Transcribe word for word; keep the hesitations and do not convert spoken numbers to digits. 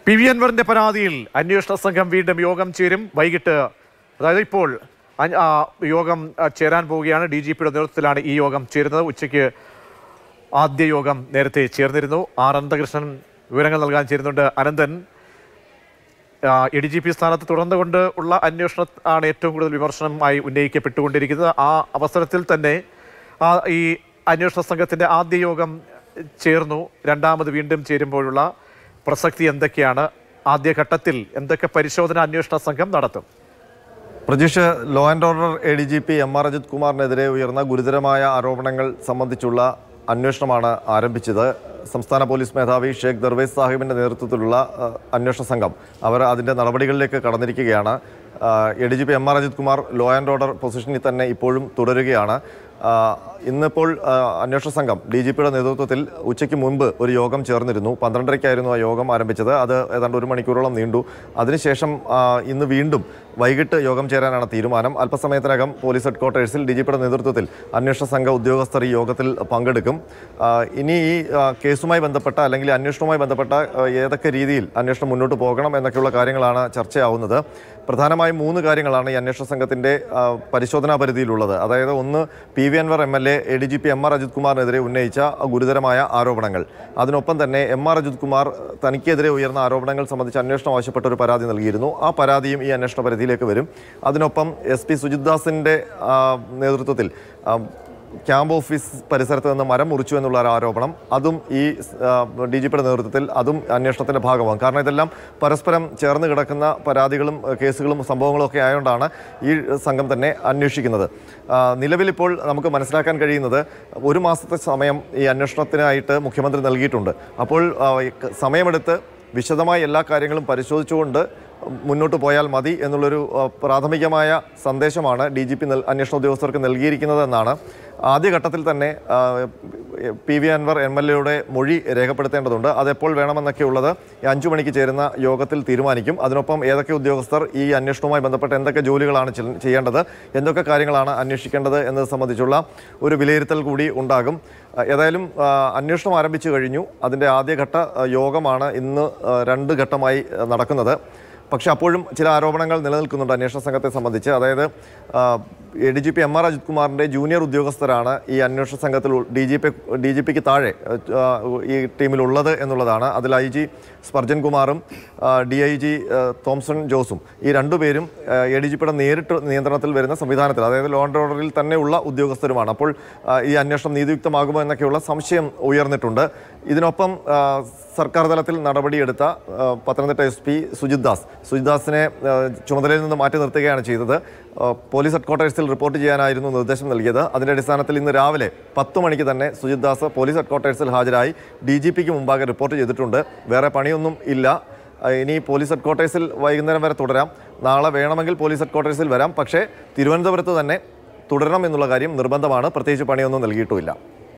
P V അൻവറിന്റെ പരാതിയിൽ അന്വേഷണ സംഘം വീണ്ടും യോഗം ചേരും. വൈകിട്ട്, അതായത് ഇപ്പോൾ യോഗം ചേരാൻ പോവുകയാണ്. ഡി ജി പിയുടെ നേതൃത്വത്തിലാണ് ഈ യോഗം ചേരുന്നത്. ഉച്ചയ്ക്ക് ആദ്യ യോഗം നേരത്തെ ചേർന്നിരുന്നു. ആർ അനന്തകൃഷ്ണൻ വിവരങ്ങൾ നൽകാൻ ചേരുന്നുണ്ട്. Ananthan, A D G P സ്ഥാനത്ത് തുടർന്നുകൊണ്ട് ഉള്ള അന്വേഷണം ആണ് ഏറ്റവും കൂടുതൽ വിമർശനമായി ഉന്നയിക്കപ്പെട്ടുകൊണ്ടിരിക്കുന്നത്. ആ അവസരത്തിൽ തന്നെ ഈ അന്വേഷണ സംഘത്തിൻ്റെ ആദ്യ യോഗം ചേർന്നു. രണ്ടാമത് വീണ്ടും ചേരുമ്പോഴുള്ള പ്രസക്തി എന്തൊക്കെയാണ്? ആദ്യഘട്ടത്തിൽ എന്തൊക്കെ പരിശോധന അന്വേഷണ സംഘം നടത്തും? Prajeesh, law and order A D G P M R Ajith കുമാറിനെതിരെ ഉയർന്ന ഗുരുതരമായ ആരോപണങ്ങൾ സംബന്ധിച്ചുള്ള അന്വേഷണമാണ് ആരംഭിച്ചത്. സംസ്ഥാന പോലീസ് മേധാവി ഷേഖ് ദർവേസ് സാഹിബിൻ്റെ നേതൃത്വത്തിലുള്ള അന്വേഷണ സംഘം അവർ അതിൻ്റെ നടപടികളിലേക്ക് കടന്നിരിക്കുകയാണ്. A D G P M R Ajith Kumar law and order പൊസിഷനിൽ തന്നെ ഇപ്പോഴും തുടരുകയാണ്. ഇന്നിപ്പോൾ അന്വേഷണ സംഘം ഡി ജി പിയുടെ നേതൃത്വത്തിൽ ഉച്ചയ്ക്ക് മുൻപ് ഒരു യോഗം ചേർന്നിരുന്നു. പന്ത്രണ്ടരയ്ക്കായിരുന്നു ആ യോഗം ആരംഭിച്ചത്. അത് ഏതാണ്ട് ഒരു മണിക്കൂറോളം നീണ്ടു. അതിനുശേഷം ഇന്ന് വീണ്ടും വൈകിട്ട് യോഗം ചേരാനാണ് തീരുമാനം. അല്പസമയത്തിനകം പോലീസ് ഹെഡ്ക്വാർട്ടേഴ്സിൽ ഡി ജി പിയുടെ നേതൃത്വത്തിൽ അന്വേഷണ സംഘ ഉദ്യോഗസ്ഥർ ഈ യോഗത്തിൽ പങ്കെടുക്കും. ഇനി ഈ കേസുമായി ബന്ധപ്പെട്ട അല്ലെങ്കിൽ അന്വേഷണവുമായി ബന്ധപ്പെട്ട ഏതൊക്കെ രീതിയിൽ അന്വേഷണം മുന്നോട്ട് പോകണം എന്നൊക്കെയുള്ള കാര്യങ്ങളാണ് ചർച്ചയാവുന്നത്. പ്രധാനമായും മൂന്ന് കാര്യങ്ങളാണ് ഈ അന്വേഷണ സംഘത്തിൻ്റെ പരിശോധനാ പരിധിയിലുള്ളത്. അതായത് ഒന്ന്, P V Anvar M L A A D G P M R Ajith കുമാറിനെതിരെ ഉന്നയിച്ച ഗുരുതരമായ ആരോപണങ്ങൾ. അതിനൊപ്പം തന്നെ എം ആർ അജിത് കുമാർ തനിക്കെതിരെ ഉയർന്ന ആരോപണങ്ങൾ സംബന്ധിച്ച് അന്വേഷണം ആവശ്യപ്പെട്ട ഒരു പരാതി നൽകിയിരുന്നു. ആ പരാതിയും ഈ അന്വേഷണ പരിധിയിലേക്ക് വരും. അതിനൊപ്പം എസ് പി സുജിത് ദാസിൻ്റെ നേതൃത്വത്തിൽ ക്യാമ്പ് ഓഫീസ് പരിസരത്ത് നിന്ന് മരം മുറിച്ചു എന്നുള്ള ഒരു ആരോപണം, അതും ഈ ഡി ജി പിയുടെ നേതൃത്വത്തിൽ അതും അന്വേഷണത്തിൻ്റെ ഭാഗമാകും. കാരണം ഇതെല്ലാം പരസ്പരം ചേർന്ന് കിടക്കുന്ന പരാതികളും കേസുകളും സംഭവങ്ങളും ഒക്കെ ആയതുകൊണ്ടാണ് ഈ സംഘം തന്നെ അന്വേഷിക്കുന്നത്. നിലവിലിപ്പോൾ നമുക്ക് മനസ്സിലാക്കാൻ കഴിയുന്നത് ഒരു മാസത്തെ സമയം ഈ അന്വേഷണത്തിനായിട്ട് മുഖ്യമന്ത്രി നൽകിയിട്ടുണ്ട്. അപ്പോൾ സമയമെടുത്ത് വിശദമായി എല്ലാ കാര്യങ്ങളും പരിശോധിച്ചുകൊണ്ട് മുന്നോട്ട് പോയാൽ മതി എന്നുള്ളൊരു പ്രാഥമികമായ സന്ദേശമാണ് ഡി ജി പി അന്വേഷണ ഉദ്യോഗസ്ഥർക്ക് നൽകിയിരിക്കുന്നതെന്നാണ്. ആദ്യഘട്ടത്തിൽ തന്നെ P V Anvar M L എയുടെ മൊഴി രേഖപ്പെടുത്തേണ്ടതുണ്ട്. അതെപ്പോൾ വേണമെന്നൊക്കെ ഉള്ളത് അഞ്ചു മണിക്ക് ചേരുന്ന യോഗത്തിൽ തീരുമാനിക്കും. അതിനൊപ്പം ഏതൊക്കെ ഉദ്യോഗസ്ഥർ ഈ അന്വേഷണവുമായി ബന്ധപ്പെട്ട് എന്തൊക്കെ ജോലികളാണ് ചെയ്യേണ്ടത്, എന്തൊക്കെ കാര്യങ്ങളാണ് അന്വേഷിക്കേണ്ടത് എന്നത് സംബന്ധിച്ചുള്ള ഒരു വിലയിരുത്തൽ കൂടി ഉണ്ടാകും. ഏതായാലും അന്വേഷണം ആരംഭിച്ചു കഴിഞ്ഞു. അതിൻ്റെ ആദ്യഘട്ട യോഗമാണ് ഇന്ന് രണ്ട് ഘട്ടമായി നടക്കുന്നത്. പക്ഷേ അപ്പോഴും ചില ആരോപണങ്ങൾ നിലനിൽക്കുന്നുണ്ട് അന്വേഷണ സംഘത്തെ സംബന്ധിച്ച്. അതായത് A D G P M R Ajith കുമാറിൻ്റെ ജൂനിയർ ഉദ്യോഗസ്ഥരാണ് ഈ അന്വേഷണ സംഘത്തിൽ D G P D G പിക്ക് താഴെ ഈ ടീമിലുള്ളത് എന്നുള്ളതാണ്. അതിൽ ഐ ജി സ്പർജൻ കുമാറും ഡി ഐ ജി തോംസൺ ജോസും ഈ രണ്ടുപേരും എ ഡി ജി പിയുടെ നേരിട്ട് നിയന്ത്രണത്തിൽ വരുന്ന സംവിധാനത്തിൽ, അതായത് ലോ ആൻഡ് ഓർഡറിൽ തന്നെയുള്ള ഉദ്യോഗസ്ഥരുമാണ്. അപ്പോൾ ഈ അന്വേഷണം നീതിയുക്തമാകുമോ എന്നൊക്കെയുള്ള സംശയം ഉയർന്നിട്ടുണ്ട്. ഇതിനൊപ്പം സർക്കാർ തലത്തിൽ നടപടിയെടുത്ത പത്തനംതിട്ട എസ് പി സുജിത് ദാസ് സുജിത് ദാസിനെ ചുമതലയിൽ നിന്ന് മാറ്റി നിർത്തുകയാണ് ചെയ്തത്. പോലീസ് ഹെഡ്ക്വാർട്ടേഴ്സിൽ റിപ്പോർട്ട് ചെയ്യാനായിരുന്നു നിർദ്ദേശം നൽകിയത്. അതിൻ്റെ അടിസ്ഥാനത്തിൽ ഇന്ന് രാവിലെ പത്ത് മണിക്ക് തന്നെ സുജിത് ദാസ് പോലീസ് ഹെഡ്ക്വാർട്ടേഴ്സിൽ ഹാജരായി ഡി ജി പിക്ക് മുമ്പാകെ റിപ്പോർട്ട് ചെയ്തിട്ടുണ്ട്. വേറെ പണിയൊന്നും ഇല്ല. ഇനി പോലീസ് ഹെഡ്ക്വാർട്ടേഴ്സിൽ വൈകുന്നേരം വരെ തുടരാം. നാളെ വേണമെങ്കിൽ പോലീസ് ഹെഡ്ക്വാർട്ടേഴ്സിൽ വരാം. പക്ഷേ തിരുവനന്തപുരത്ത് തന്നെ തുടരണം എന്നുള്ള കാര്യം നിർബന്ധമാണ്. പ്രത്യേകിച്ച് പണിയൊന്നും നൽകിയിട്ടുമില്ല.